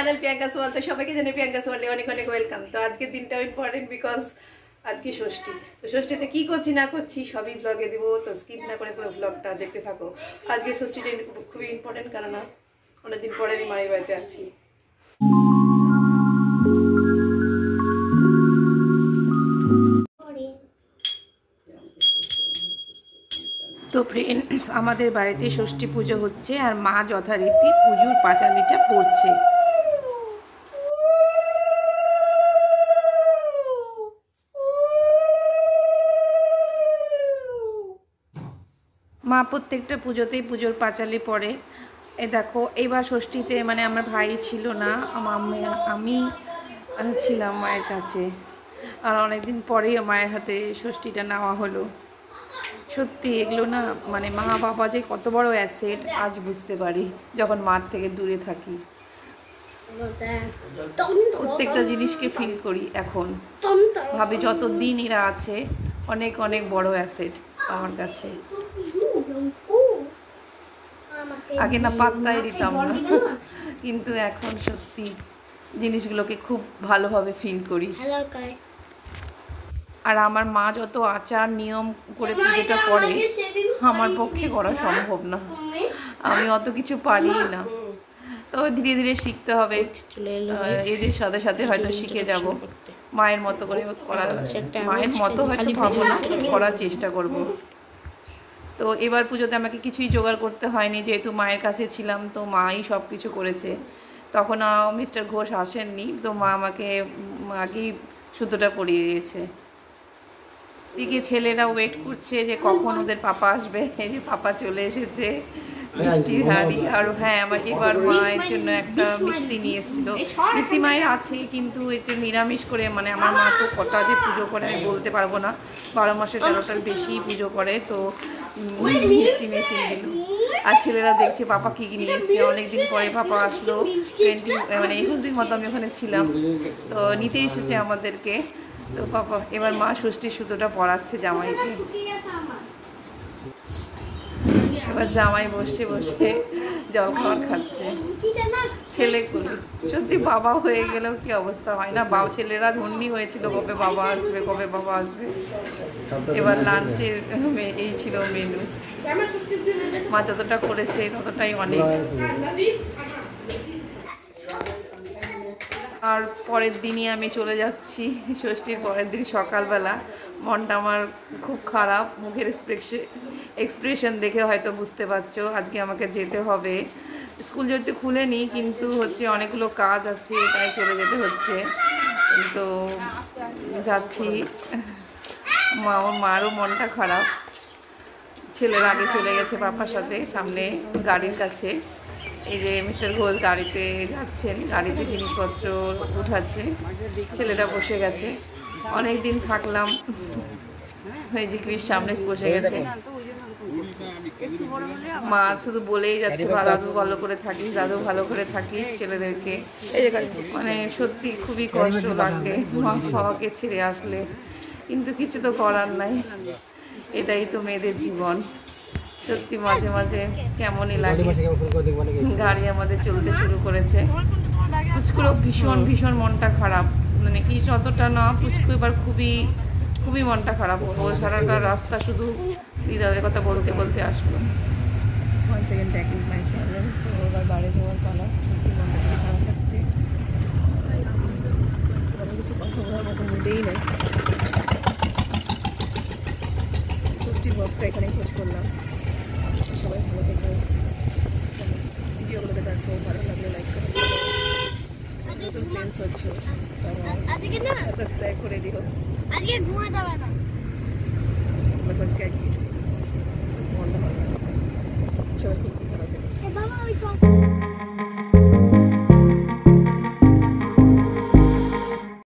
Channel Priyanka সোয়াল। তো সবাইকে জানাই পিয়াঙ্কা সোয়ালে অনেক অনেক ওয়েলকাম। তো আজকের দিনটাও ইম্পর্টেন্ট বিকজ আজকে ষষ্ঠী। তো ষষ্ঠীতে কি করছি না করছি সবই ব্লগে দিব, তো স্কিপ না করে পুরো ব্লগটা দেখতে থাকো। আজকে ষষ্ঠীটা খুবই ইম্পর্টেন্ট, কারণ অনেকদিন পরে আমি মায়ের বাড়িতে আছি। তো ফ্রেন্ডস, আমাদের বাড়িতে ষষ্ঠী পুজো হচ্ছে আর মা যথারীতি পুজোর পাঁচালিটা পড়ছে। মা প্রত্যেকটা পুজোতেই পুজোর পাঁচালি পড়ে। এ দেখো, এবার ষষ্ঠীতে মানে আমার ভাই ছিল না, আমি ছিলাম মায়ের কাছে, আর অনেকদিন পরেই মায়ের হাতে ষষ্ঠীটা নেওয়া হলো। সত্যি এগুলো না, মানে মা বাবা যে কত বড় অ্যাসেট আজ বুঝতে পারি যখন মার থেকে দূরে থাকি। প্রত্যেকটা জিনিসকে ফিল করি এখন, ভাবি যতদিন এরা আছে অনেক অনেক বড় অ্যাসেট আমার কাছে। আগে না পাত্তাই দিতাম না, কিন্তু এখন সত্যি জিনিসগুলোকে খুব ভালোভাবে ফিল করি। আর আমার মা যত আচার নিয়ম করে পুজোটা করে আমার পক্ষে করা সম্ভব না, আমি অত কিছু পারি না। তো ধীরে ধীরে শিখতে হবে, এদের সাথে সাথে হয়তো শিখে যাব। মায়ের মতো করে মায়ের মতো হয়তো ভাবো না, করার চেষ্টা করব। তো এবার পুজোতে আমাকে কিছুই জোগাড় করতে হয়নি, যেহেতু মায়ের কাছে ছিলাম, তো মাই সব কিছু করেছে। তখন মিস্টার ঘোষ আসেননি, তো মা আমাকে আগেই সুতোটা পরিয়ে দিয়েছে। দিকে ছেলেরা ওয়েট করছে যে কখন ওদের পাপা আসবে। এই যে পাপা চলে এসেছে, মিষ্টির হাড়ি। আর হ্যাঁ, আমার এবার মায়ের জন্য একটা মিক্সি নিয়ে এসেছিলো। মিক্সি মায়ের আছে, কিন্তু একটু নিরামিষ করে, মানে আমার মা তো কটা যে পুজো করে আমি বলতে পারবো না, 12 মাসে 13টার বেশি পুজো করে, তো মিক্সি মেশিন দিল। আর ছেলেরা দেখছে পাপা কী কী নিয়ে এসছে। অনেকদিন পরে পাপা আসলো, 21 দিন মতো আমি ওখানে ছিলাম, তো নিতে এসেছে আমাদেরকে। তো পাপা এবার মা ষষ্ঠীর সুতোটা পরাচ্ছে জামাইকে। এবার জামাই বসে বসে জল খাবার খাচ্ছে, ছেলে কুলি। সত্যি বাবা হয়ে গেলেও কি অবস্থা হয় না, ছেলেরা ধন্যি হয়েছিল কবে বাবা আসবে, কবে বাবা আসবে। এবার লাঞ্চের এই ছিল মেনু, মা যতটা করেছে ততটাই অনেক। আর পরের দিনই আমি চলে যাচ্ছি, ষষ্ঠীর পরের দিন সকালবেলা। মনটা আমার খুব খারাপ, মুখের এক্সপ্রেশন দেখে হয়তো বুঝতে পারছো। আজকে আমাকে যেতে হবে, স্কুল যেহেতু খুলেনি, কিন্তু হচ্ছে অনেকগুলো কাজ আছে, তাই চলে যেতে হচ্ছে। তো যাচ্ছি, মারও মনটা খারাপ। ছেলেরা আগে চলে গেছে পাপার সাথে সামনে গাড়ির কাছে। এই যে মিস্টার ঘোষ গাড়িতে যাচ্ছেন, গাড়িতে জিনিসপত্র উঠাচ্ছে, ছেলেটা বসে গেছে। অনেক দিন থাকলাম, এই যে ক্রিস সামনে বসে গেছে। মা শুধু বলেই যাচ্ছে, দাদু ভালো করে থাকিস, দাদু ভালো করে থাকিস ছেলেদেরকে। মানে সত্যি খুবই কষ্ট লাগে মা বাবাকে ছেড়ে আসলে, কিন্তু কিছু তো করার নাই, এটাই তো মেয়েদের জীবন। সত্যি মাঝে মাঝে কেমনই লাগে। গাড়ি আমাদের চলতে শুরু করেছে। পুচকুরও ভীষণ ভীষণ মনটা খারাপ, মানে কি অতটা না, পুচকু এবার খুবই খুবই মনটা খারাপ। ও সারাটা রাস্তা শুধু দিদাদের কথা বলতে বলতে আসলো। বাড়ি যাওয়ার পালা, সত্যি মনটা খুবই খারাপ লাগছে। কিছু কথা বলার মতো মুডেই নেই। ষষ্ঠীর ব্লগটা এখানেই শেষ করলাম। সবাই ভালো থেকো, ভিডিওগুলোকে দেখো, ভালো লাগলে লাইক করো, নতুন ফ্রেন্ডস হচ্ছে সাবস্ক্রাইব করে দিও। সাবস্ক্রাইব মনটা ভালো লাগছে। সবাই খুব ভালো থেকো।